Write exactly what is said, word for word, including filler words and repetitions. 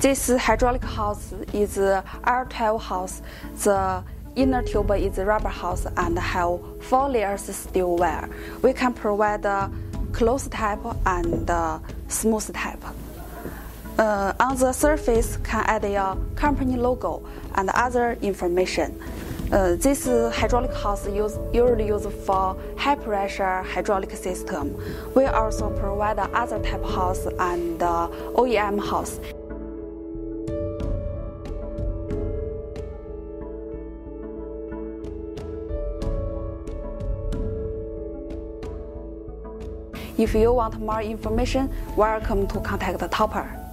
This hydraulic house is R twelve house. The inner tube is rubber house and have four layers steel wire. We can provide a closed type and smooth type. Uh, on the surface can add a company logo and other information. Uh, this hydraulic house use, usually used for high pressure hydraulic system. We also provide other type house and uh, O E M house. If you want more information, welcome to contact Topa.